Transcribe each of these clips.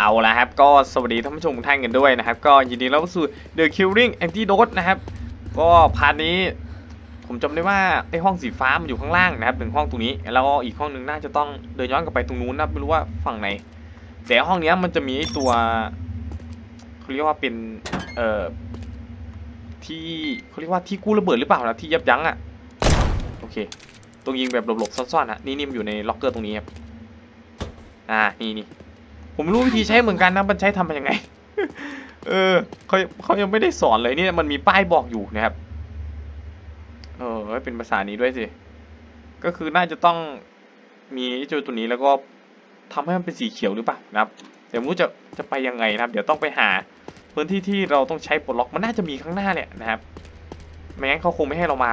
เอาละครับก็สวัสดีท่านผู้ชมทุกท่านกันด้วยนะครับก็ยินดีต้อนรับสู่ The Killing Antidote นะครับก็พาร์ทนี้ผมจำได้ว่าไอห้องสีฟ้ามันอยู่ข้างล่างนะครับ1ห้องตรงนี้แล้วก็อีกห้องนึงน่าจะต้องเดินย้อนกลับไปตรงนู้นนะไม่รู้ว่าฝั่งไหนแต่ห้องนี้มันจะมีไอตัวเขาเรียกว่าเป็นที่เขาเรียกว่าที่กู้ระเบิดหรือเปล่านะที่ยับยั้งอ่ะโอเคต้องยิงแบบหลบๆซ่อนๆนะนี่มันอยู่ในล็อกเกอร์ตรงนี้ครับนี่ผมรู้วิธีใช้เหมือนกันนะมันใช้ทำเป็นยังไงเขายังไม่ได้สอนเลยนี่มันมีป้ายบอกอยู่นะครับเป็นภาษานี้ด้วยสิก็คือน่าจะต้องมีเจ้าตัวนี้แล้วก็ทำให้มันเป็นสีเขียวหรือเปล่านะครับแต่ไม่รู้จะไปยังไงนะครับเดี๋ยวต้องไปหาพื้นที่ที่เราต้องใช้ปลดล็อกมันน่าจะมีข้างหน้าเนี่ยนะครับไม่งั้นเขาคงไม่ให้เรามา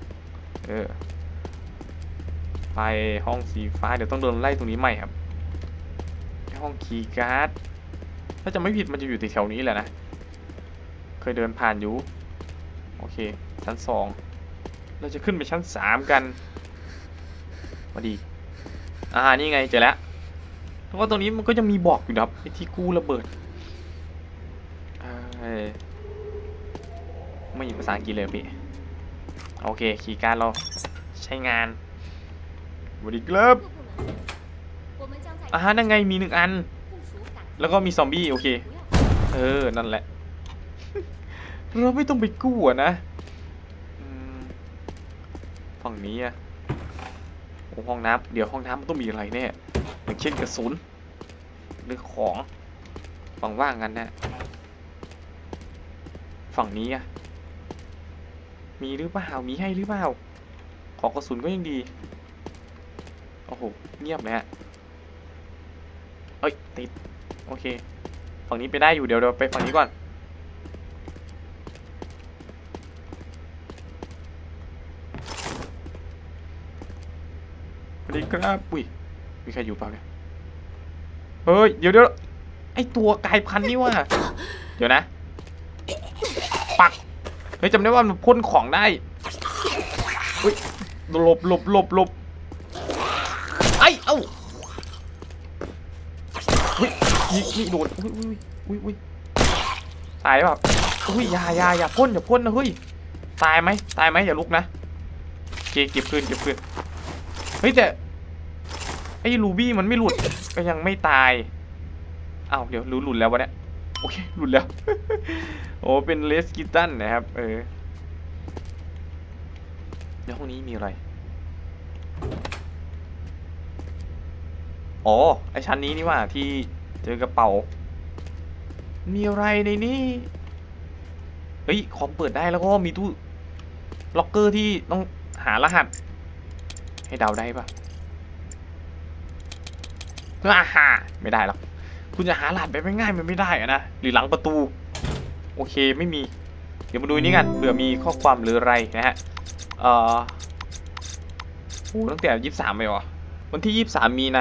ไปห้องสีฟ้าเดี๋ยวต้องเดินไล่ตรงนี้ใหม่ครับห้องคีย์การ์ดถ้าจะไม่ผิดมันจะอยู่แถวนี้แหละนะเคยเดินผ่านอยู่โอเคชั้น2เราจะขึ้นไปชั้น3กันมาดีนี่ไงเจอแล้วเพราะว่าตรงนี้มันก็จะมีบอกอยู่นะครับไอ้ที่กู้ระเบิดไม่มีภาษาอังกฤษเลยพี่โอเคคีย์การ์ดเราใช้งานสวัสดีครับนั่นไงมี1 อันแล้วก็มีซอมบี้โอเคนั่นแหละเราไม่ต้องไปกู้นะฝั่งนี้ห้องน้ำเดี๋ยวห้องน้ำมันต้องมีอะไรแน่อย่างเช่นกระสุนหรือของฝั่งว่างกันนะฝั่งนี้มีหรือเปล่ามีให้หรือเปล่าขอกระสุนก็ยังดีโอ้โหเงียบเลยติดโอเคฝั่งนี้ไปได้อยู่เดี๋ยวไปฝั่งนี้ก่อนสวัสดีครับอุ้ยมีใครอยู่เปล่าเนี่ยเฮ้ยเดี๋ยวไอตัวกลายพันธุ์นี่ว่าเดี๋ยวนะปักเฮ้ยจำได้ว่ามันพ่นของได้อุ้ยหลบเอ้านี่โดนอุ้ยตายแบบอุ้ยอย่าพ่นนะเฮ้ยตายไหมอย่าลุกนะเก็บคืนเฮ้ยแต่ไอ้ลูบี้มันไม่หลุดก็ยังไม่ตายอ้าวเดี๋ยวหลุดแล้ววะเนี่ยโอเคหลุดแล้ว โอ้เป็นเลสกิตันนะครับในห้องนี้มีอะไรอ๋อไอชั้นนี้นี่ว่าที่เจอกระเป๋ามีอะไรในนี้เฮ้ยคอมเปิดได้แล้วก็มีตู้ล็อกเกอร์ที่ต้องหารหัสให้เดาได้ปะไม่ได้หรอกคุณจะหารหัสไปง่ายมันไม่ได้นะหรือหลังประตูโอเคไม่มีเดี๋ยวมาดูนี้กันเผื่อมีข้อความหรืออะไรนะฮะตั้งแต่23ไปวะวันที่23 มีนา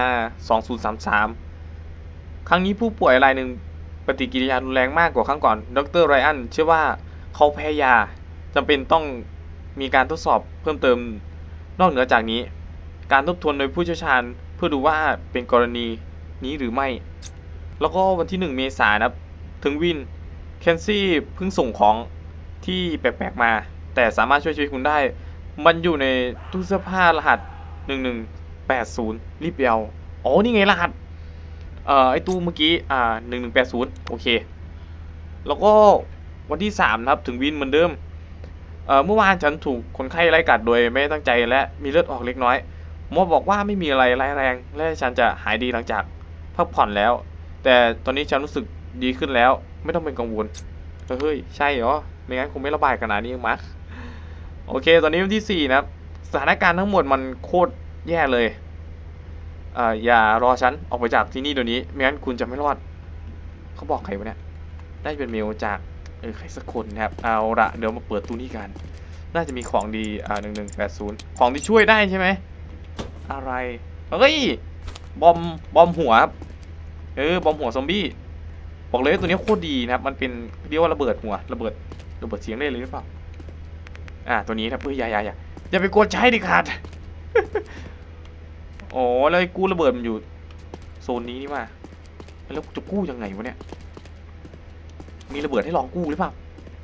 2033ครั้งนี้ผู้ป่วยรายหนึ่งปฏิกิริยารุนแรงมากกว่าครั้งก่อนดรไรอันเชื่อว่าเขาแพ้ยาจำเป็นต้องมีการทดสอบเพิ่มเติมนอกเหนือจากนี้การทบทวนโดยผู้เชี่ยวชาญเพื่อดูว่าเป็นกรณีนี้หรือไม่แล้วก็วันที่1 เมษายนนะครับถึงวินเคนซี่เพิ่งส่งของที่แปลกๆมาแต่สามารถช่วยชีวิตคุณได้มันอยู่ในตู้เสื้อผ้ารหัส1180รีบไปเอานี่ไงรหัสไอตู้เมื่อกี้1180โอเคแล้วก็วันที่3นะครับถึงวินเหมือนเดิมเมื่อวานฉันถูกคนไข้ไล่กัดโดยไม่ตั้งใจและมีเลือดออกเล็กน้อยหมอบอกว่าไม่มีอะไรร้ายแรงและฉันจะหายดีหลังจากพักผ่อนแล้วแต่ตอนนี้ฉันรู้สึกดีขึ้นแล้วไม่ต้องเป็นกังวลเฮ้ยใช่เหรอไม่งั้นคงไม่ระบายขนาดนี้มั้งโอเคตอนนี้วันที่4นะครับสถานการณ์ทั้งหมดมันโคตรแย่เลยอย่ารอฉันออกไปจากที่นี่เดี๋ยวนี้ไม่งั้นคุณจะไม่รอดเขาบอกใครวะเนี่ยได้เป็นเมลจากใครสักคนนะครับเอาละเดี๋ยวมาเปิดตู้นี้กันน่าจะมีของดี1180ของที่ช่วยได้ใช่ไหมอะไรเฮ้ยบอมหัวบอมหัวซอมบี้บอกเลยตัวนี้โคตรดีนะครับมันเป็นเรียกว่าระเบิดหัวระเบิดเสียงได้เลยหรือเปล่าตัวนี้ครับอย่าไปกดใช้ดิขาด แล้วกูระเบิดมันอยู่โซนนี้นี่ว่าแล้วจะกู้ยังไงวะเนี่ยมีระเบิดให้ลองกู้หรือเปล่า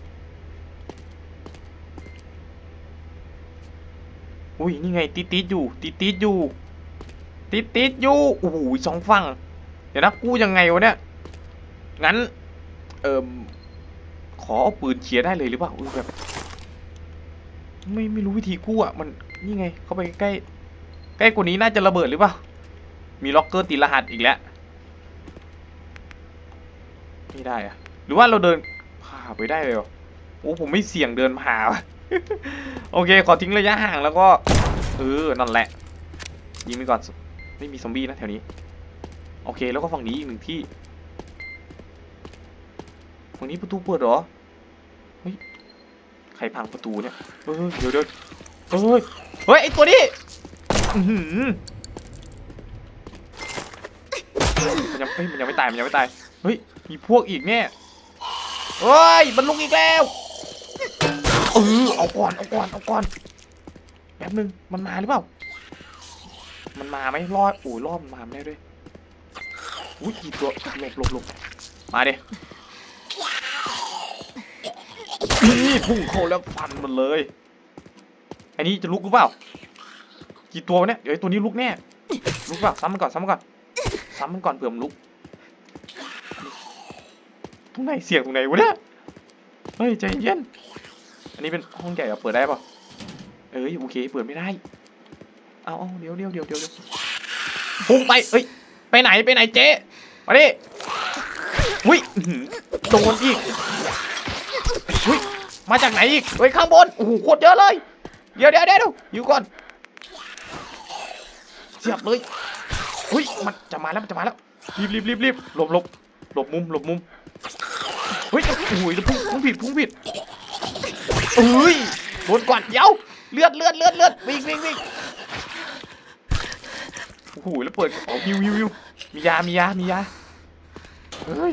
อุ้ยนี่ไงติดอยู่ติดอยู่ติดอยู่โอ้โหสองฝั่งเดี๋ยวนะกู้ยังไงวะเนี่ยงั้นขอเอาปืนเฉียได้เลยหรือเปล่าแบบไม่รู้วิธีกู้อ่ะมันนี่ไงเข้าไปใกล้กว่านี้น่าจะระเบิดหรือเปล่ามีล็อกเกอร์ติดรหัสอีกแล้วไม่ได้อะหรือว่าเราเดินผ่าไปได้เลยเหรอโอ้ผมไม่เสี่ยงเดินผ่า โอเคขอทิ้งระยะห่างแล้วก็นั่นแหละยิงไปก่อนไม่มีซอมบี้นะแถวนี้โอเคแล้วก็ฝั่งนี้อีกหนึ่งที่ฝั่งนี้ประตูเปิดเหรอเฮ้ยใครพังประตูเนี่ยเดี๋ยวเฮ้ยไอตัวนี้มันยังไม่ตายเฮ้ยมีพวกอีกเนี่ยเฮ้ยมันลุกอีกแล้วเอาก่อนแป๊บนึงมันมาหรือเปล่ามันมาไหมรอดรอดมันมาไม่ได้ด้วยอุ้ยกี่ตัวหลบมาดินี่พุ่งเข้าแล้วฟันมันเลยอันนี้จะลุกหรือเปล่ากี่ตัวเนี่ยเดี๋ยวตัวนี้ลุกแน่ลุกเปล่าซ้ำมันก่อนเผื่อมันลุกตรงไหนเสียงตรงไหนวะเนี่ยเฮ้ยใจเย็นอันนี้เป็นห้องใหญ่เปิดได้ป่ะโอเคเปิดไม่ได้เอาเดี๋ยวพุ่งไปไปไหนเจ๊มาดิอุ้ยโดนอีกอุ้ยมาจากไหนอีกข้างบนโอ้โหโคตรเยอะเลยเดี๋ยวอยู่ก่อนเสียบเลยอุ้ยมันจะมาแล้วรีบหลบมุมเฮ้ยโอ้ยพุ่งผิดโดนก่อนเดี๋ยวเลือดวิ่งโอ้โหแล้วเปิดฮิวมียาเฮ้ย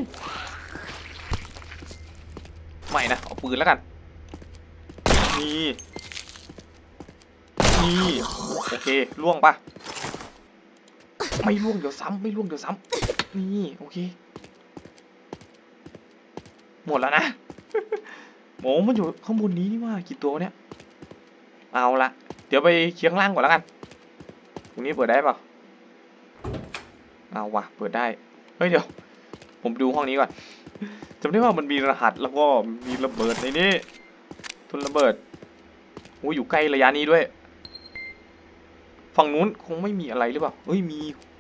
ไม่นะเอาปืนแล้วกันนี่โอเคล่วงปะไม่ล่วงเดี๋ยวซ้ำนี่โอเคหมดแล้วนะโหมันอยู่ข้างบนนี้นี่ว่ากี่ตัวเนี่ยเอาละเดี๋ยวไปเคียงล่างก่อนแล้วกันตรงนี้เปิดได้เปล่าเอาวะเปิดได้เฮ้ยเดี๋ยวผมดูห้องนี้ก่อนจำได้ว่ามันมีรหัสแล้วก็มีระเบิดในนี้ทุนระเบิดอยู่ใกล้ระยะนี้ด้วยฝั่งนู้นคงไม่มีอะไรหรือเปล่ามี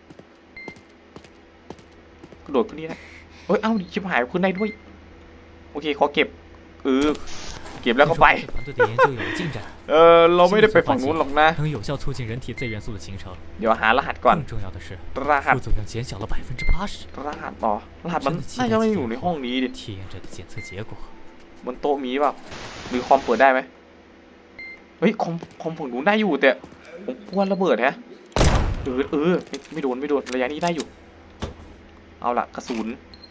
กระโดดขึ้นนี่นะเอ้าชิบหายขึ้นได้ด้วยโอเคขอเก็บเก็บแล้วก็ไปเราไม่ได้ไปฝั่งนู้นหรอกนะเดี๋ยวหารหัสก่อนรหัสต่อรหัสมันน่าจะไม่อยู่ในห้องนี้ดิบนโต๊ะมีเปล่าหรือคอมเปิดได้ไหมคอมฝั่งนู้นได้อยู่แต่ผมกลัวระเบิดฮะไม่โดนระยะนี้ได้อยู่เอาล่ะกระสุน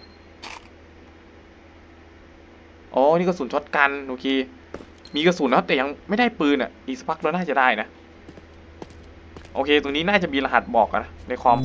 นี่กระสุนช็อตกันโอเคมีกระสุนนะแต่ยังไม่ได้ปืนอีกสักพักแล้วน่าจะได้นะโอเคตรงนี้น่าจะมีรหัสบอกนะในคอม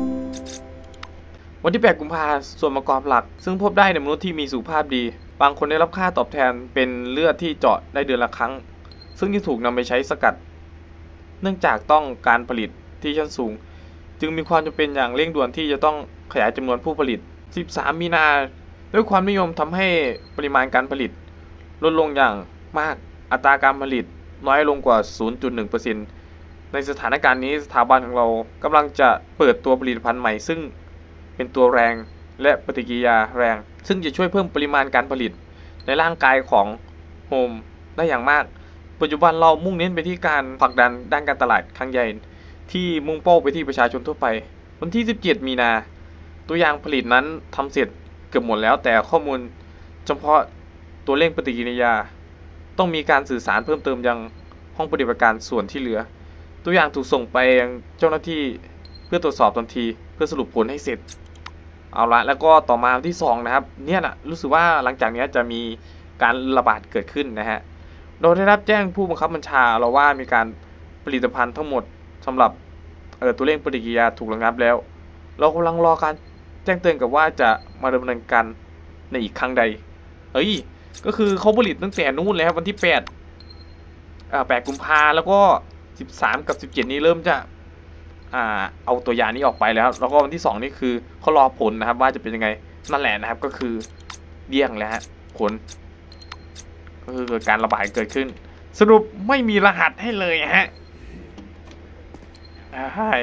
วันที่8 กุมภาพันธ์ส่วนประกอบหลักซึ่งพบได้ในมนุษย์ที่มีสุขภาพดีบางคนได้รับค่าตอบแทนเป็นเลือดที่เจาะได้เดือนละครั้งซึ่งที่ถูกนำไปใช้สกัดเนื่องจากต้องการผลิตที่ชั้นสูงจึงมีความจำเป็นอย่างเร่งด่วนที่จะต้องขยายจำนวนผู้ผลิต13 มีนาด้วยความนิยมทำให้ปริมาณการผลิตลดลงอย่างมากอัตราการผลิตน้อยลงกว่า 0.1% ในสถานการณ์นี้สถาบันของเรากำลังจะเปิดตัวผลิตภัณฑ์ใหม่ซึ่งเป็นตัวแรงและปฏิกิริยาแรงซึ่งจะช่วยเพิ่มปริมาณการผลิตในร่างกายของโฮมได้อย่างมากปัจจุบันเรามุ่งเน้นไปที่การผลักดันด้านการตลาดครั้งใหญ่ที่มุ่งเป้าไปที่ประชาชนทั่วไปวันที่17 มีนาตัวอย่างผลิตนั้นทำเสร็จเกือบหมดแล้วแต่ข้อมูลเฉพาะตัวเร่งปฏิกิริยาต้องมีการสื่อสารเพิ่มเติมยังห้องปฏิบัติการส่วนที่เหลือตัวอย่างถูกส่งไปยังเจ้าหน้าที่เพื่อตรวจสอบทันทีเพื่อสรุปผลให้เสร็จเอาละแล้วก็ต่อมาที่2นะครับเนี่ยนะรู้สึกว่าหลังจากนี้จะมีการระบาดเกิดขึ้นนะฮะเราได้รับแจ้งผู้บังคับบัญชาเราว่ามีการผลิตภัณฑ์ทั้งหมดสำหรับตัวเร่งปฏิกิริยาถูกระงับแล้วเรากำลังรอการแจ้งเตือนกับว่าจะมาดำเนินการในอีกครั้งใดเฮ้ยก็คือเขาผลิตตั้งแต่นู่นแล้ววันที่8กุมภาแล้วก็13กับ17นี้เริ่มจะเอาตัวยานี้ออกไปแล้วก็วันที่2นี่คือเขารอผลนะครับว่าจะเป็นยังไงนั่นแหละนะครับก็คือเดี่ยงแล้วฮะผลก็คือเกิดการระบาดเกิดขึ้นสรุปไม่มีรหัสให้เลยฮะใช่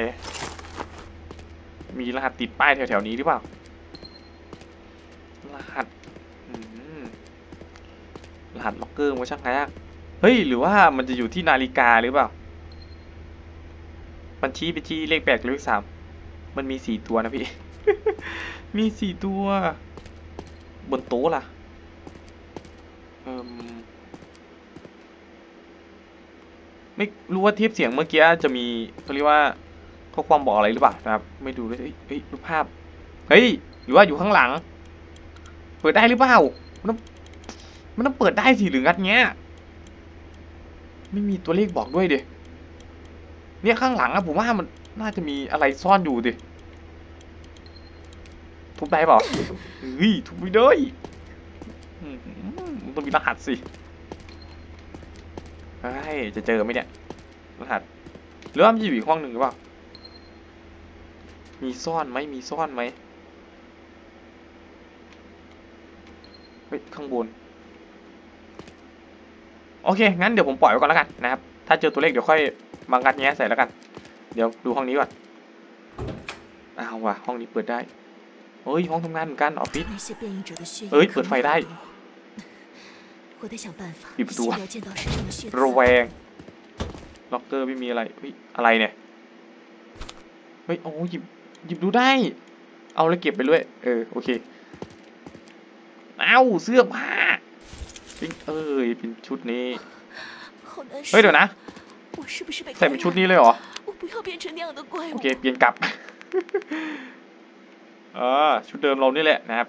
มีรหัสติดป้ายแถวๆนี้หรือเปล่ารหัสรหัสล็อกเกอร์มันช่างยากเฮ้ยหรือว่ามันจะอยู่ที่นาฬิกาหรือเปล่ามันชี้ไปที่เลข8กับเลข3มันมี4ตัวนะพี่ มี4ตัวบนโต๊ะล่ะไม่รู้ว่าเทียบเสียงเมื่อกี้จะมีเขาเรียกว่าข้อความบอกอะไรหรือเปล่านะครับไม่ดูเลยเฮ้ยรูปภาพเฮ้ยหรือว่าอยู่ข้างหลังเปิดได้หรือเปล่ามันต้องเปิดได้สิหรืองัดเงี้ยไม่มีตัวเลขบอกด้วยดิเนี่ยข้างหลังอะผมว่ามันน่าจะมีอะไรซ่อนอยู่ดิทุบได้เปล่าเฮ้ยทุบไม่ได้มันต้องมีรหัสสิเฮ้ยจะเจอไหมเนี่ยรหัสหรือว่ามันจะอยู่อีกห้องหนึ่งหรือเปล่ามีซ่อนไหมมีซ่อนไหมเฮ้ยข้างบนโอเคงั้นเดี๋ยวผมปล่อยไว้ก่อนแล้วกันนะครับถ้าเจอตัวเลขเดี๋ยวค่อยมางัดแงะใส่แล้วกันเดี๋ยวดูห้องนี้ก่อนเอาว่ะห้องนี้เปิดได้เฮ้ยห้องทำงานเหมือนกันออฟฟิศเฮ้ยเปิดไฟได้ปิดประตูระแวงล็อกเกอร์ไม่มีอะไรเฮ้ยอะไรเนี่ยเฮ้ยโอ้หยิบดูได้เอาแล้วเก็บไปด้วยโอเคเอาเสื้อผ้าเป็นชุดนี้เฮ้ยเดี๋ยวนะใส่เป็นชุดนี้เลยเหรอโอเคเปลี่ยนกลับ ชุดเดิมเรานี่แหละนะครับ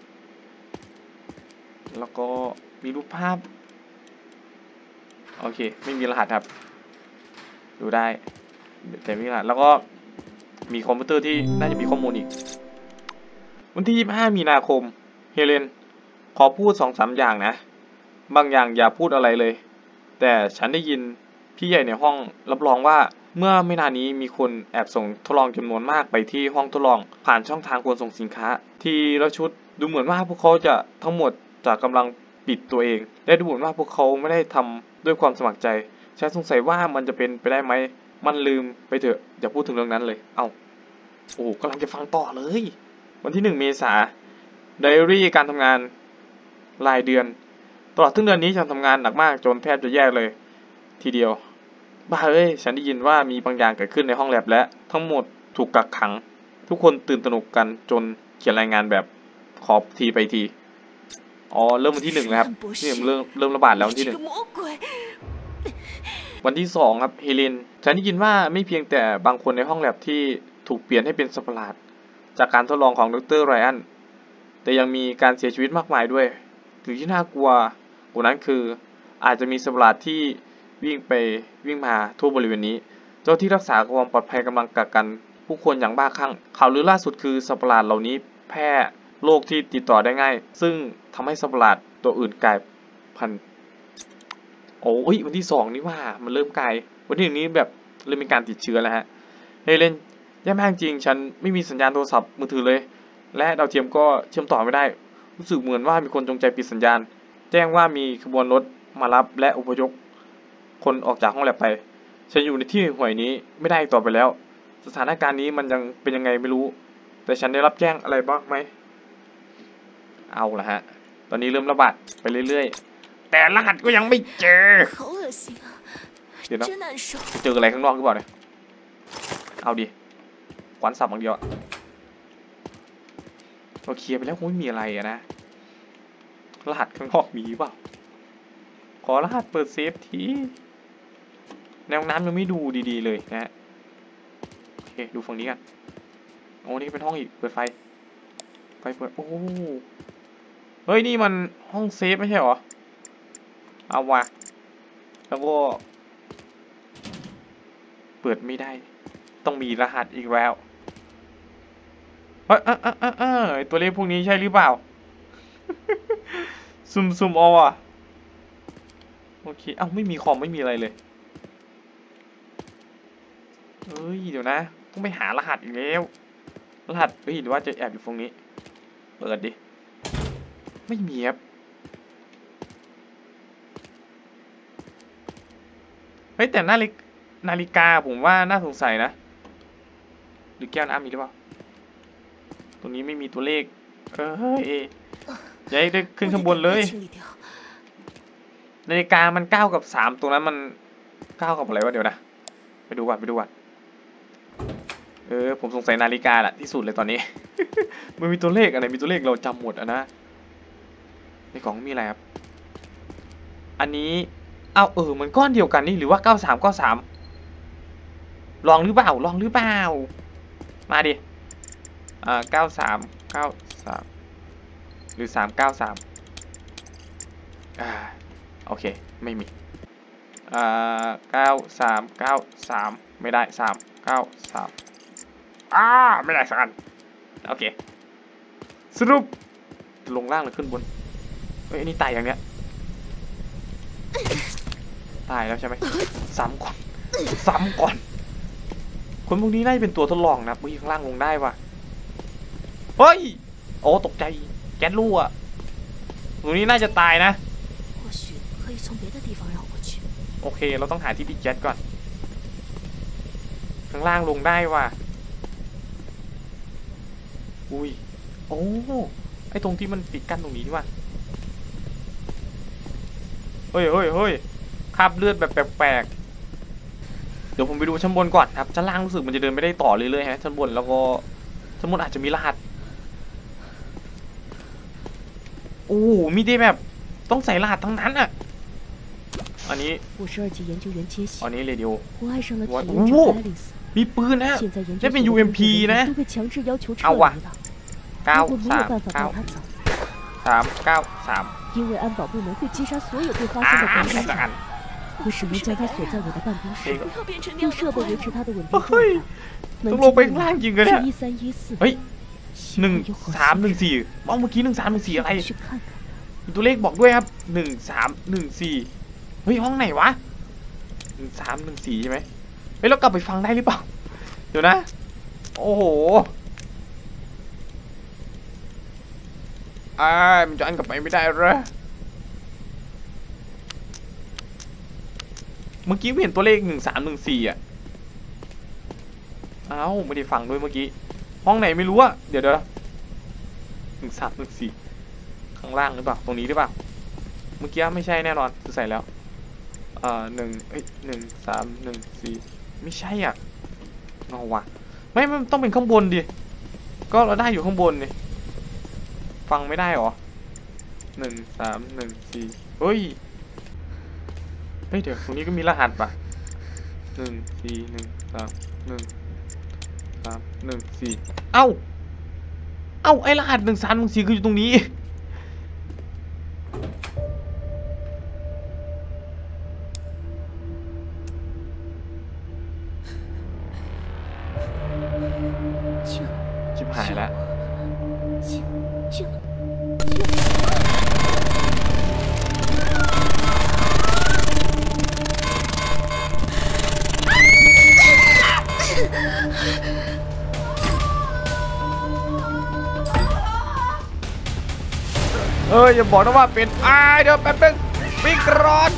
แล้วก็มีรูปภาพโอเคไม่มีรหัสครับดูได้แต่ไม่มีรหัสแล้วก็มีคอมพิวเตอร์ที่น่าจะมีข้อมูลอีกวันที่25 มีนาคมเฮเลนขอพูด 2-3 อย่างนะบางอย่างอย่าพูดอะไรเลยแต่ฉันได้ยินพี่ใหญ่ในห้องรับรองว่าเมื่อไม่นานนี้มีคนแอบส่งทดลองจำนวนมากไปที่ห้องทดลองผ่านช่องทางขนส่งสินค้าที่ละชุดดูเหมือนว่าพวกเขาจะทั้งหมดจะกำลังปิดตัวเองและดูเหมือนว่าพวกเขาไม่ได้ทำด้วยความสมัครใจฉันสงสัยว่ามันจะเป็นไปได้ไหมมันลืมไปเถอะอย่าพูดถึงเรื่องนั้นเลยโอ้กำลังจะฟังต่อเลยวันที่1 เมษายนไดอารี่การทำงานรายเดือนตลอดทั้งเดือนนี้ฉันทำงานหนักมากจนแทบจะแย่เลยทีเดียวบ้าฉันได้ยินว่ามีบางอย่างเกิดขึ้นในห้องแลบและทั้งหมดถูกกักขังทุกคนตื่นตระหนกกันจนเขียนรายงานแบบขอบทีไปทีเริ่มวันที่1แล้วครับนี่เริ่มระบาดแล้ววันที่1วันที่2ครับเฮเลนฉันได้ยินว่าไม่เพียงแต่บางคนในห้องแลบที่ถูกเปลี่ยนให้เป็นสัตว์ประหลาดจากการทดลองของดร.ไรอันแต่ยังมีการเสียชีวิตมากมายด้วยหรือที่น่ากลัวกว่านั้นคืออาจจะมีสัตว์ประหลาดที่วิ่งมาทั่วบริเวณนี้เจ้าที่รักษาความปลอดภัยกำลังกักกันผู้คนอย่างบ้าคลั่งข่าวลือล่าสุดคือสัตว์ประหลาดเหล่านี้แพร่โรคที่ติดต่อได้ง่ายซึ่งทำให้สัตว์ประหลาดตัวอื่นกลายพันธุ์วันที่2นี่ว่ามันเริ่มกลายวันที่1นี้แบบเริ่มมีการติดเชื้อแล้วฮะเฮเลนแย่มากจริงฉันไม่มีสัญญาณโทรศัพท์มือถือเลยและดาวเทียมก็เชื่อมต่อไม่ได้รู้สึกเหมือนว่ามีคนจงใจปิดสัญญาณแจ้งว่ามีขบวนรถมารับและอพยพคนออกจากห้องแลบไปฉันอยู่ในที่ห่วยนี้ไม่ได้ต่อไปแล้วสถานการณ์นี้มันยังเป็นยังไงไม่รู้แต่ฉันได้รับแจ้งอะไรบ้างไหมเอาละฮะตอนนี้เริ่มระบาดไปเรื่อยๆแต่รหัสก็ยังไม่เจอเดี๋ยวนะเจออะไรข้างนอกหรือเปล่าเนี่ยเอาดิควันสับอย่างเดียวเราเคลียร์ไปแล้วคงไม่มีอะไรนะรหัสข้างนอกมีเปล่าขอรหัสเปิดเซฟทีแนวน้ำยังไม่ดูดีๆเลยนะโอเคดูฝั่งนี้กันนี่เป็นห้องอีกเปิดไฟเปิดเฮ้ยนี่มันห้องเซฟไม่ใช่หรอเอาวะแล้วก็เปิดไม่ได้ต้องมีรหัสอีกแล้วตัวเลขพวกนี้ใช่หรือเปล่า ซุ่มเอาอ่ะโอเคเอ้าไม่มีคอมไม่มีอะไรเลยเฮ้ยเดี๋ยวนะต้องไปหารหัสอีกแล้วรหัสเฮ้ยหรือว่าจะแอบอยู่ตรงนี้เปิดดิไม่มีครับเฮ้ยแต่นาฬิกาผมว่าน่าสงสัยนะหรือแก้วน้ำมีหรือเปล่าตรงนี้ไม่มีตัวเลขเฮ้ยอย่าให้ได้ขึ้นข้างบนเลยนาฬิกามัน9 กับ 3ตรงนั้นมัน9 กับอะไรวะเดี๋ยวนะไปดูก่อนผมสงสัยนาฬิกาแหละที่สุดเลยตอนนี้ มันมีตัวเลขอะไรมีตัวเลขเราจำหมดอะนะในกล่องมีอะไรครับอันนี้มันก้อนเดียวกันนี่หรือว่า93ลองหรือเปล่ามาดิ93หรือ393โอเคไม่มี93ไม่ได้393ไม่ได้สักอันโอเคสรุปลงล่างหรือขึ้นบนเฮ้ยอันนี้ตายอย่างเนี้ยตายแล้วใช่ไหมซ้ำก่อนคนพวกนี้น่าจะเป็นตัวทดลองนะข้างล่างลงได้ว่ะเฮ้ยโอ้ตกใจแก๊สรั่วตรงนี้น่าจะตายนะโอเคเราต้องหาที่ปิดแก๊สก่อนข้างล่างลงได้ว่ะอุ้ยโอ้ไอตรงที่มันปิดกั้นตรงนี้นี่ว่ะเฮ้ยคราบเลือดแบบแปลกๆเดี๋ยวผมไปดูชั้นบนก่อนครับชั้นล่างรู้สึกมันจะเดินไม่ได้ต่อเรื่อยๆฮะชั้นบนแล้วก็ชั้นบนอาจจะมีรหัสมีได้แบบต้องใส่รหัสทั้งนั้นอ่ะอันนี้เรดิโอมีปืนนะได้เป็น UMP นะเอาว่ะ393 因为安保部门会击杀所有被发现的国家，我只能将他锁在我的办公室，用设备维持他的稳定状态。 ต้องลงไปข้างล่างจริงกันเนี่ยเฮ้ย1314เมื่อกี้1314อะไรมีตัวเลขบอกด้วยครับ1314เฮ้ยห้องไหนวะ1314ใช่ไหมเฮ้ยเรากลับไปฟังได้หรือเปล่าเดี๋ยวนะโอ้โหมันจะอันกลับไปไม่ได้เหรอเมื่อกี้เห็นตัวเลข1314อ่ะไม่ได้ฟังด้วยเมื่อกี้ห้องไหนไม่รู้อะเดี๋ยว1314ข้างล่างหรือเปล่าตรงนี้หรือเปล่าเมื่อกี้ไม่ใช่แน่นอนคือใส่แล้ว1314ไม่ใช่อ่ะเอาวะไม่มันต้องเป็นข้างบนดิก็เราได้อยู่ข้างบนนี่ฟังไม่ได้หรอ1314เฮ้ยเดี๋ยวตรงนี้ก็มีรหัสป่ะ141311314เอ้าไอรหัส1314คืออยู่ตรงนี้ชิบหายแล้วอย่าบอกนะว่าเป็นเดี๋ยวแป๊บนึงวิ่งกรอน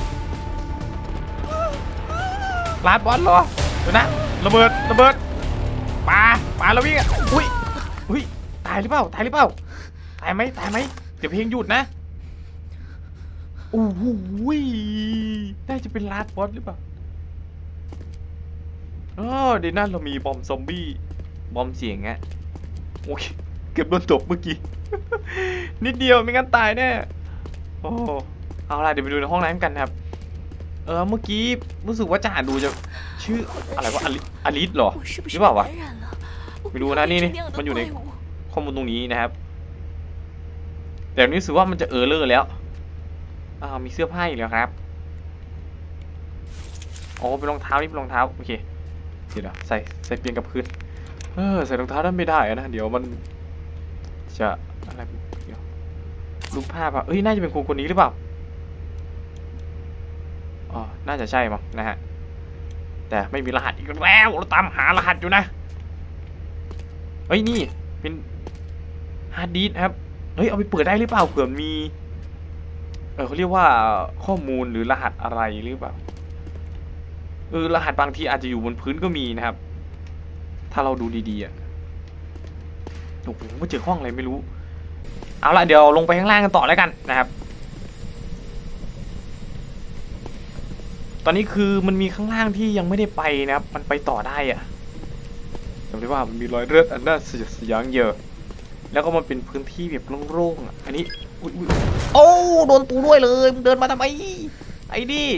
ลาดบอลเหรอเดี๋ยวนะระเบิดปาแล้ววิ่งอุ้ยตายหรือเปล่าตายไหมเดี๋ยวเพลงหยุดนะโอ้โหน่าจะเป็นลาดบอลหรือเปล่าเดี๋ยวนั่นเรามีบอมซอมบี้บอมเสียงอะโอเคเก็บโดนตบเมื่อกี้ นิดเดียวไม่งั้นตายแน่เอาล่ะเดี๋ยวไปดูในห้องน้ำกันครับเมื่อกี้รู้สึกว่าจะอ่านดูจะชื่ออะไรวะอลิสเหรอหรือเปล่าวะไปดูนะนี่มันอยู่ในข้อมูลตรงนี้นะครับแต่นี้รู้สึกว่ามันจะเลอร์แล้วมีเสื้อผ้าอีกแล้วครับเป็นรองเท้านี่เป็นรองเท้าโอเคเดี๋ยวใส่เปลี่ยนกับพื้นใส่รองเท้านั้นไม่ได้นะเดี๋ยวมันจะอะไรเดี๋ยวรูปภาพอะเอ้ยน่าจะเป็นคนนี้หรือเปล่าอ๋อน่าจะใช่มั้งนะฮะแต่ไม่มีรหัสอีกแล้วเราตามหารหัสอยู่นะเฮ้ยนี่เป็นฮาร์ดดิสก์ครับเฮ้ยเอาไปเปิดได้หรือเปล่าเผื่อมีเขาเรียกว่าข้อมูลหรือรหัสอะไรหรือเปล่ารหัสบางทีอาจจะอยู่บนพื้นก็มีนะครับถ้าเราดูดีๆอ่ะโอ้โหไม่เจอห้องอะไรไม่รู้เอาละเดี๋ยวลงไปข้างล่างกันต่อแล้วกันนะครับตอนนี้คือมันมีข้างล่างที่ยังไม่ได้ไปนะครับมันไปต่อได้อ่ะจำได้ว่ามันมีรอยเลือดอันน่าสยดสยองเยอะแล้วก็มันเป็นพื้นที่แบบโล่งๆอ่ะอันนี้อุ๊ยโอ้โดนตูด้วยเลยมึงเดินมาทำไมไอ้ดิ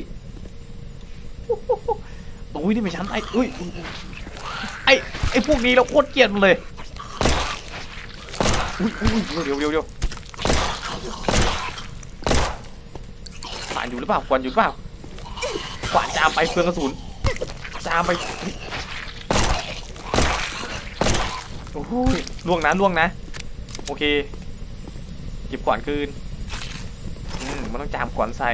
โอ้ยนี่ไม่ชั้นไอ้อุ้ยไอ้พวกนี้เราโคตรเกลียดมันเลยอุ้ยเดี๋ยวขวานอยู่หรือเปล่าขวานอยู่หรือเปล่าขวานจามไปเฟืองกระสุนจามไปโอ้ยล่วงนะโอเคเก็บขวานคืนมันต้องจามขวานใส่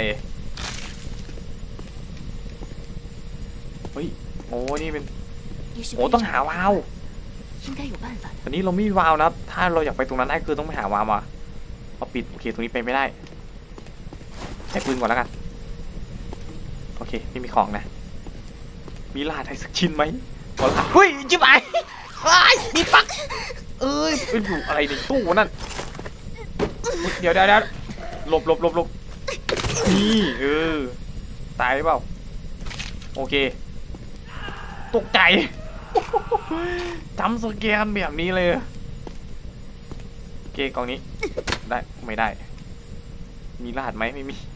เฮ้ยโอ้นี่เป็นโอ้ต้องหาวาล์วตอนนี้เราไม่มีวาล์วนะถ้าเราอยากไปตรงนั้นได้คือต้องไปหาวาล์วมาเอาปิดโอเคตรงนี้ไปไม่ได้ใช้ปืนก่อนแล้วกันโอเคไม่มีของนะมีลาดให้สักชิ้นไหมขอลาดเฮ้ยจิ๊บไอ้มีปักเป็นอยู่อะไรในตู้นั่นเดี๋ยวหลบนี่ตายหรือเปล่าโอเคตกใจจำสแกนแบบนี้เลยโอเคกล่องนี้ได้ไม่ได้มีรหัสไหมไม่มี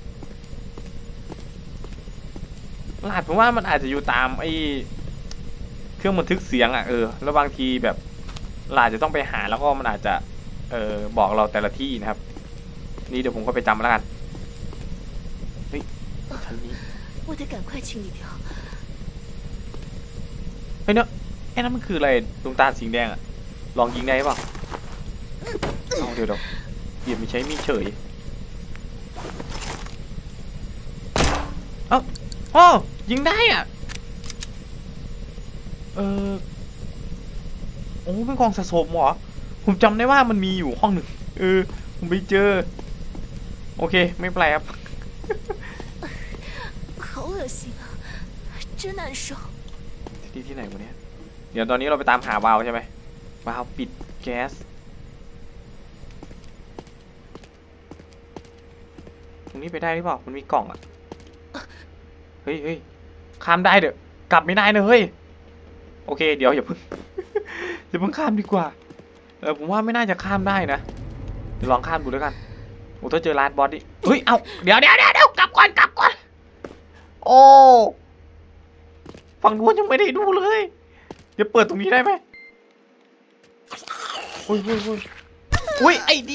รหัสผมว่ามันอาจจะอยู่ตามไอ้เครื่องบันทึกเสียงอ่ะแล้วบางทีแบบรหัสจะต้องไปหาแล้วก็มันอาจจะบอกเราแต่ละที่นะครับนี่เดี๋ยวผมก็ไปจำแล้วกันเฮ้ยชั้นนี้เฮ้ยเนาะไอ้นั่นมันคืออะไรดวงตาสีแดงอะลองยิงได้ป่ะเอาเดี๋ยวเดี๋ยวไม่ใช้มีเฉยอ๋อยิงได้อ่ะโอ้เป็นกองสะสมเหรอผมจำได้ว่ามันมีอยู่ห้องหนึ่งผมไปเจอโอเคไม่เป็นไรครับที่ไหนวะเนี่ยเดี๋ยวตอนนี้เราไปตามหาวาล์วใช่ไหมวาล์วปิดแก๊สตรงนี้ไปได้หรือเปล่ามันมีกล่องอ่ะเฮ้ยข้ามได้เด้อกลับไม่ได้นะเฮ้ยโอเคเดี๋ยวอย่าเพิ่งข้ามดีกว่าผมว่าไม่น่าจะข้ามได้นะเดี๋ยวลองข้ามดูแล้วกันโอ้ถ้าเจอร้านบอสดิเฮ้ยเอาเดี๋ยวกลับก่อนโอ้ฝั่งนู้นยังไม่ได้ดูเลยเดี๋ยวเปิดตรงนี้ได้ไหมอุ้ยไอ้ดี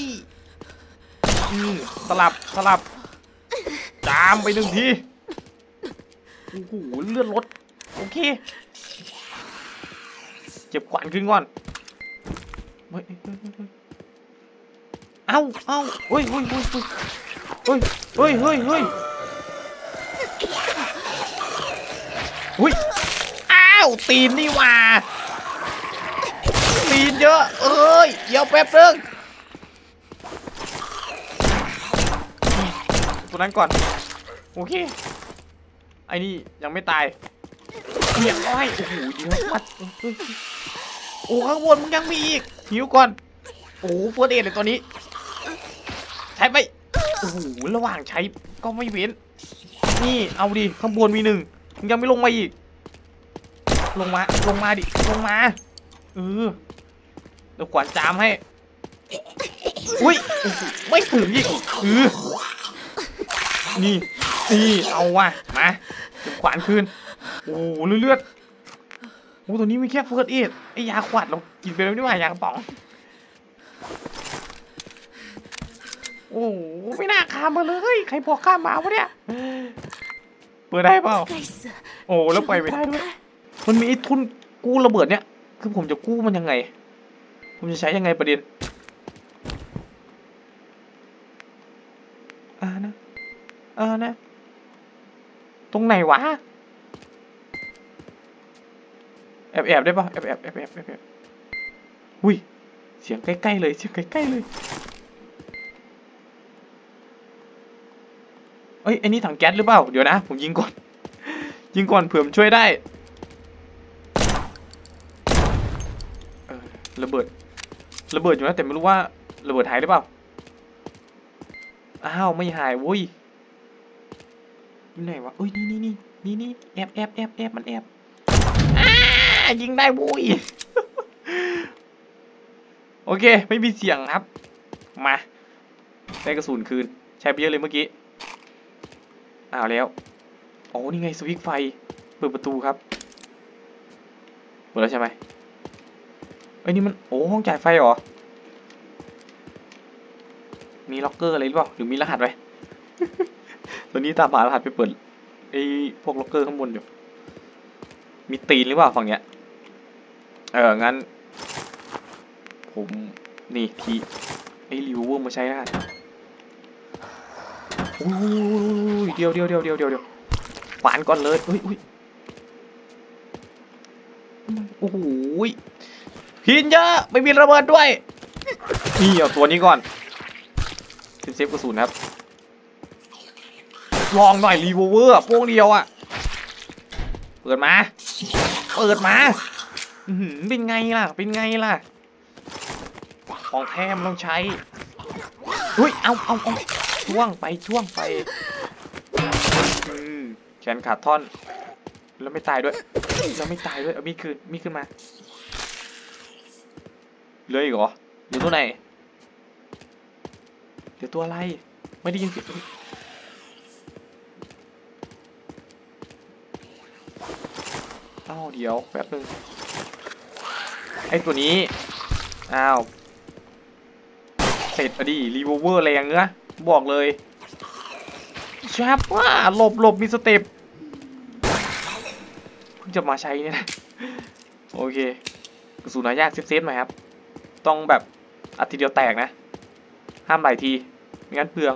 สลับจามไปหนึ่งทีโอ้โหเลือดลดโอเคเจ็บขวัญขึ้นก่อนเอ้าเฮ้ยอ้าวตีนนี่ว่าตีนเยอะเดี๋ยวแป๊บนึงตัวนั้นก่อนโอเคไอ้นี่ยังไม่ตายเนี่ยโอ้ยโอ้โหเดี๋ยววัดโอ้ข้างบนมึงยังมีอีกหิวก่อนโอ้เฟิร์สเอดเลยตัวนี้ใช้ไปโอ้โหระหว่างใช้ก็ไม่เว้นนี่เอาดิข้างบนมีหนึ่งมึงยังไม่ลงมาอีกลงมาดิลงมาเดี๋ยวขวานจามให้อุ้ยไม่ถึงอีกนี่เอาว่ะมาเก็บขวานคืนโอ้เลือดโอ้ตัวนี้มีแค่เฟิร์สเอดไอ้ยาขวดเรากินไปแล้วนี่หว่ายากระป๋องโอ้ไม่น่าข้ามมาเลยใครพอข้ามมาวะเนี่ยเปิดได้เปล่าโอ้แล้วไปไม่ได้ด้วยมันมีทุนกู้ระเบิดเนี่ยคือผมจะกู้มันยังไงผมจะใช้ยังไงประเด็นนะตรงไหนวะแอบได้ปะแอบอุ้ยเสียงใกล้ๆเลยเสียงใกล้ๆเลยเอ้ยไอ้นี่ถังแก๊สหรือเปล่าเดี๋ยวนะผมยิงก่อนยิงก่อนเผื่อมช่วยได้ระเบิดอยู่นะแต่ไม่รู้ว่าระเบิดหายหรือเปล่าอ้าวไม่หายวุ้ยอยู่ไหนวะเอ้ยนี่แอบมันแอบยิงได้วุ้ยโอเคไม่มีเสียงครับมาได้กระสุนคืนใช้ไปเยอะเลยเมื่อกี้แล้วโอ้นี่ไงสวิตช์ไฟเปิดประตูครับเปิดแล้วใช่ไหมเอ้ยนี่มันโอ้ห้องจ่ายไฟเหรอมีล็อกเกอร์อะไรหรือเปล่าหรือมีรหัสไหม ตอนนี้ตามหารหัสไปเปิดไอ้พวกล็อกเกอร์ข้างบนอยู่มีตีนหรือเปล่าฝั่งเนี้ยงั้นผมนี่ทีไอ้รีวิวเวอร์มาใช้ได้อุ้ยเดียวขวานก่อนเลยอุ้ยโอ้โหหินเยอะไม่มีระเบิดด้วยนี่เอาตัวนี้ก่อนเซฟกระสุนครับลองหน่อยรีวิวเวอร์พวกเดียวอ่ะเปิดมาเป็นไงล่ะของแท้มันต้องใช้อุ้ยเอาช่วงไปแขนขาดท่อนแล้วไม่ตายด้วยเอามีดขึ้นมาเหลืออีกเหรอเหลือตัวไหนเหลือตัวอะไรไม่ได้ยินเสียงเดี๋ยวแป๊บนึงไอ้ตัวนี้เสร็จพอดีรีโวเวอร์แรงนะบอกเลยชับว่าหลบมีสเต็ปเพิ่งจะมาใช้เนี่ยนะโอเคกระสุนหายากเซฟหน่อยครับต้องแบบอัดทีเดียวแตกนะห้ามหลายทีไม่งั้นเปลือง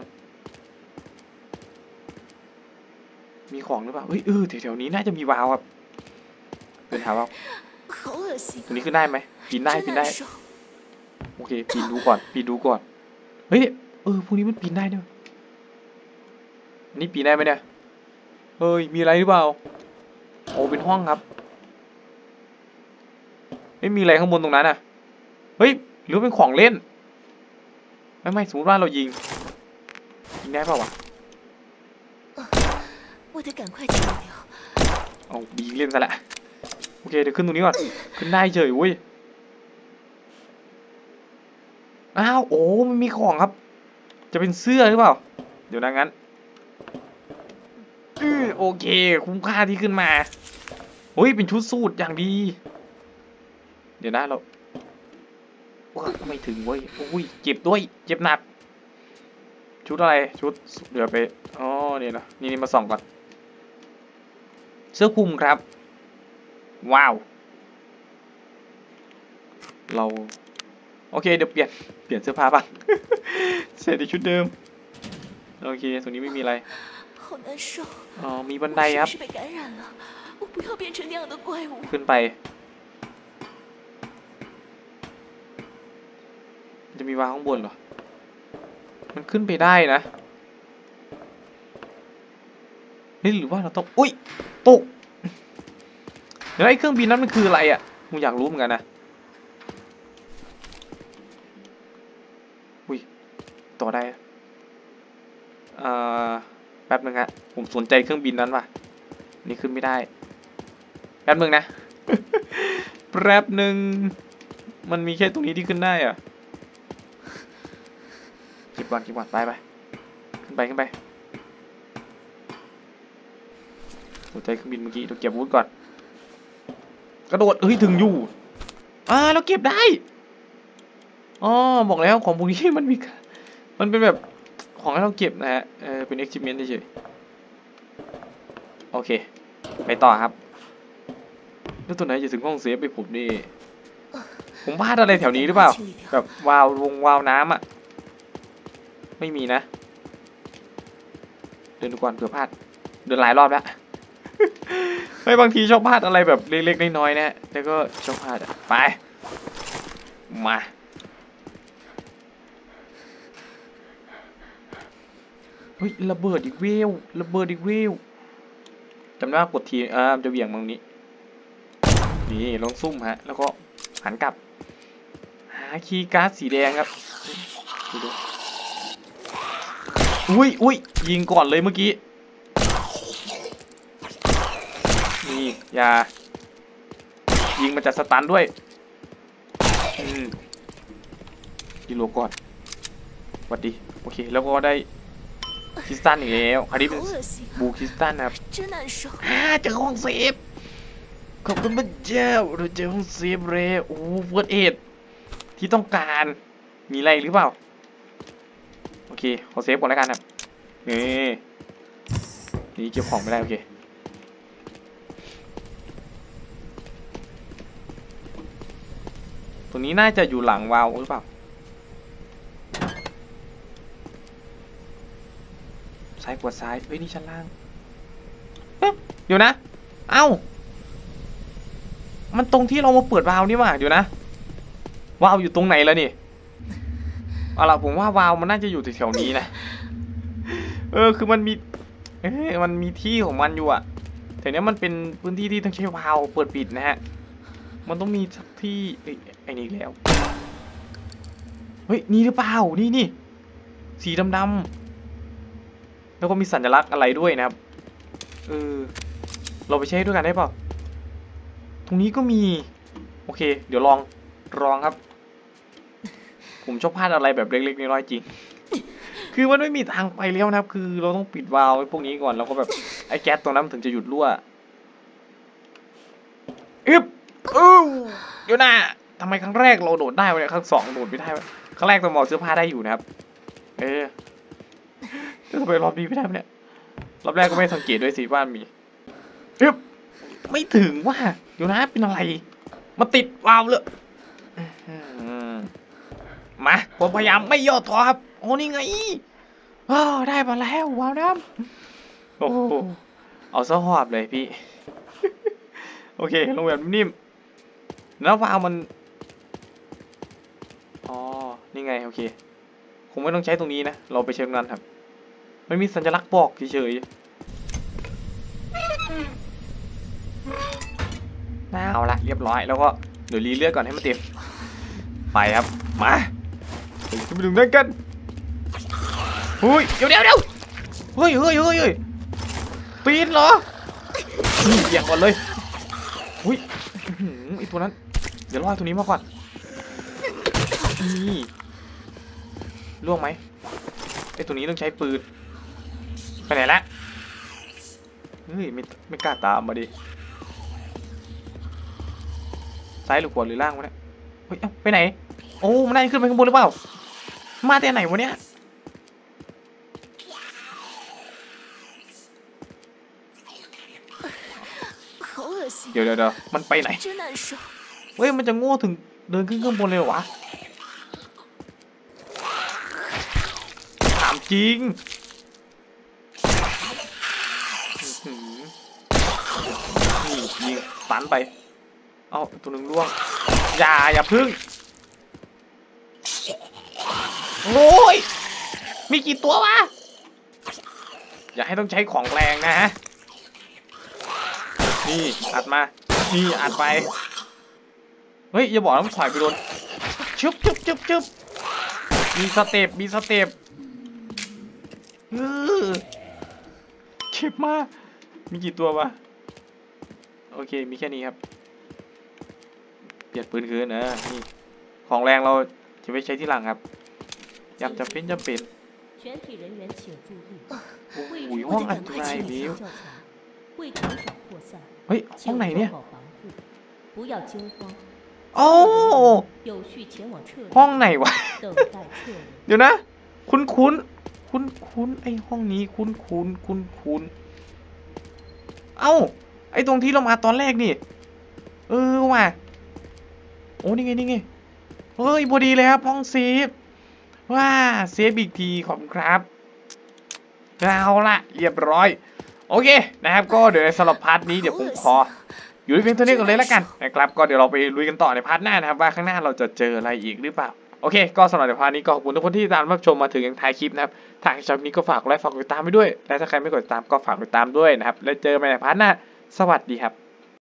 มีของหรือเปล่าแถวนี้น่าจะมีวาล์วครับเดินหาวาล์วตัวนี้ขึ้นได้ไหมปีนได้โอเคปีนดูก่อนเฮ้ยพวกนี้มันปีนได้เนี่ยนี่ปีนได้ไหมเนี่ยเฮ้ยมีอะไรหรือเปล่าโอ้เป็นห้องครับไม่มีอะไรข้างบนตรงนั้นอ่ะเฮ้ยหรือเป็นของเล่นไม่สมมติว่าเรายิงได้เปล่าวะเอายิงเล่นซะแหละโอเคเดี๋ยวขึ้นตรงนี้ก่อนขึ้นได้เฉยเว้ยโอ้มันมีของครับจะเป็นเสื้อหรือเปล่าเดี๋ยวนะงั้นโอเคคุ้มค่าที่ขึ้นมาโอ้ยเป็นชุดสูทอย่างดีเดี๋ยวนะเราไม่ถึงเว้ยโอ้ยเจ็บด้วยเจ็บหนักชุดอะไรชุดเดี๋ยวไปเนี่ยนะนี่มาส่องก่อนเสื้อคลุมครับว้าวเราโอเคเดี๋ยวเปลี่ยนเสื้อผ้าบ้าง เสร็จในชุดเดิมโอเคตรงนี้ไม่มีอะไรมีบันไดครับขึ้นไปจะมีวางข้างบนเหรอมันขึ้นไปได้นะนี่หรือว่าเราต้องอุ้ยตกแล้วไอ้เครื่องบินนั้นมันคืออะไรอ่ะผมอยากรู้เหมือนกันนะต่อได้แป๊บนึงฮะผมสนใจเครื่องบินนั้นว่ะนี่ขึ้นไม่ได้แป๊บนึงนะ แป๊บนึงมันมีแค่ตรงนี้ที่ขึ้นได้อ่ะเก็บก่อนไปขึ้นไปสนใจเครื่องบินเมื่อกี้เดี๋ยวเก็บวุ้นก่อนกระโดดถึงอยู่แล้วเก็บได้บอกแล้วของพวกนี้มันเป็นแบบของให้เราเก็บนะฮะเป็น achievement เฉยโอเคไปต่อครับแล้วตัวไหนจะถึงห้องเซฟไปผมนี่ผมพลาดอะไรแถวนี้หรือเปล่าแบบวาล์วน้ำอ่ะไม่มีนะเดินดูก่อนเผื่อพลาดเดินหลายรอบแล้วไม่บางทีชอบพลาดอะไรแบบเล็กๆน้อยๆนะแต่ก็ชอบพลาดไปมาเฮ้ยระเบิดอีกเวลระเบิดอีกเวลจำได้ว่ากดทีจะเบี่ยงมาตรงนี้นี่ลองซุ่มฮะแล้วก็หันกลับหาคีย์การ์ดสีแดงครับดูอุ้ยยิงก่อนเลยเมื่อกี้นี่อย่ายิงมันจะสตันด้วยยิงโลก่อนสวัสดีโอเคแล้วก็ได้คริสตัลอีกแล้วคราวนี้เป็นบูคริสตัลนะครับเจอห้องเซฟขอบคุณพระเจ้าเราเจอห้องเซฟเลยโอ้เฟิร์สเอดที่ต้องการมีอะไรหรือเปล่าโอเคขอเซฟก่อนแล้วกันครับนี่เก็บของไม่ได้โอเคตัวนี้น่าจะอยู่หลังวาล์วหรือเปล่าซ้ายปวดซ้ายเฮ้ยนี่ชั้นล่างเดี๋ยวนะเอ้ามันตรงที่เรามาเปิดวาล์วนี่ว่ะเดี๋ยวนะวาล์วอยู่ตรงไหนแล้วนี่เอาล่ะผมว่าวาล์วมันน่าจะอยู่แถวๆนี้นะคือมันมีที่ของมันอยู่อะแต่เนี้ยมันเป็นพื้นที่ที่ต้องใช้วาล์วเปิดปิดนะฮะมันต้องมีสักที่ไอ้นี่แล้วเฮ้ยนี่หรือเปล่านี่สีดำๆแล้วก็มีสัญลักษณ์อะไรด้วยนะครับเราไปใช้ด้วยกันได้เปล่าตรงนี้ก็มีโอเคเดี๋ยวลองครับผมชอบพลาดอะไรแบบเล็กๆน้อยๆจริงคือมันไม่มีทางไปแล้วนะครับคือเราต้องปิดวาล์วพวกนี้ก่อนแล้วก็แบบไอ้แก๊สตรงนั้นถึงจะหยุดรั่วเดี๋ยวนะทำไมครั้งแรกเราโดดได้วะเนี่ยครั้งสองโดดไม่ได้วะครั้งแรกตัวหมอเสื้อผ้าได้อยู่นะครับทำไมรอบนี้ไม่ได้เนี่ยรอบแรกก็ไม่สังเกตด้วยสิว่ามีไม่ถึงว่าเดี๋ยวนะเป็นอะไรมาติดวาล์วเลยมาผมพยายามไม่ย่อท้อครับโอ้นี่ไงได้มาแล้ววาล์วน้ำโอ้เอาซะหอบเลยพี่โอเคลงแบบนิ่มแล้ววาล์วมันนี่ไงโอเคคงไม่ต้องใช้ตรงนี้นะเราไปใช้ตรงนั้นครับไม่มีสัญลักษณ์บอกเฉยๆเอาละเรียบร้อยแล้วก็เดี๋ยวรีเลือดก่อนให้มันเต็มไปครับมาไปดูนั่นกันเฮ้ยเดี๋ยวเฮ้ยปีนเหรอเบี่ยงก่อนเลยอุ้ยไอตัวนั้นเดี๋ยวรอตัวนี้มาก่อนนี่ล่วงไหมไอตัวนี้ต้องใช้ปืนไปไหนละเฮ้ยไม่กล้าตามมาดิซ้ายหรือขวาหรือล่างวะเนี่ยเฮ้ยไปไหนโอ้มันได้ขึ้นไปข้างบนหรือเปล่ามาแต่ไหนวะเนี่ยเดี๋ยวมันไปไหนเฮ้ยมันจะโง่ถึงเดินขึ้นข้างบนเลยเหรอวะถามจริงนี่ยิงตันไปเอาตัวหนึ่งล่วงอย่าพึ่งโอ้ยมีกี่ตัววะอย่าให้ต้องใช้ของแรงนะฮะนี่อัดมานี่อัดไปเฮ้ยอย่าบอกนะมันถอยไปโดนชึบมีสเต็ปเจ็บมากมีกี่ตัววะโอเคมีแค่นี้ครับเปลี่ยนปืนคืนนะนี่ของแรงเราจะไปใช้ที่หลังครับยามจำเป็นโอ้ยห้องอันตรายบิวเฮ้ยห้องไหนเนี่ยโอ้ห้องไหนวะเดี๋ยวนะคุ้นไอห้องนี้คุ้นเอ้าไอตรงที่เรามาตอนแรกนี่ว่ะโอ้นี่ไงเฮ้ยพอดีเลยครับห้องเซฟว้าเซฟอีกทีขอบคุณครับเอาละเรียบร้อยโอเคนะครับก็เดี๋ยวในสำหรับพาร์ทนี้เดี๋ยวผมขออยู่เพียงเท่านี้ก่อนเลยแล้วกันนะครับก็เดี๋ยวเราไปลุยกันต่อในพาร์ทหน้านะครับว่าข้างหน้าเราจะเจออะไรอีกหรือเปล่าโอเคก็สำหรับในพาร์ทนี้ก็ขอบคุณทุกคนที่ตามรับชมมาถึงยังท้ายคลิปนะครับถ้าใครชอบนี้ก็ฝากไลค์ฝากติดตามไปด้วยและถ้าใครไม่กดติดตามก็ฝากติดตามด้วยนะครับแล้วเจอกันในพาร์ทหน้าสวัสดีครับ